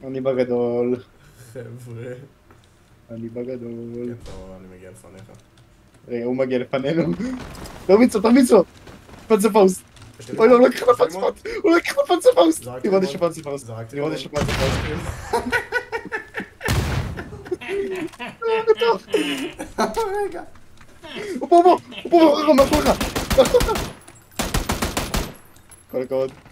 אני בגדול. חבר'ה. אני בגדול. כן, טוב, אני מגיע לפניך. רגע, הוא מגיע לפנינו. תרביץ לו! פנצרפאוסט! אוי לא, הוא לקח לו פנצרפאוסט! הוא לקח לו פנצרפאוסט! לראות יש פנצרפאוסט. לראות יש פנצרפאוסט. רגע. הוא פה, מאחוריך! כל הכבוד.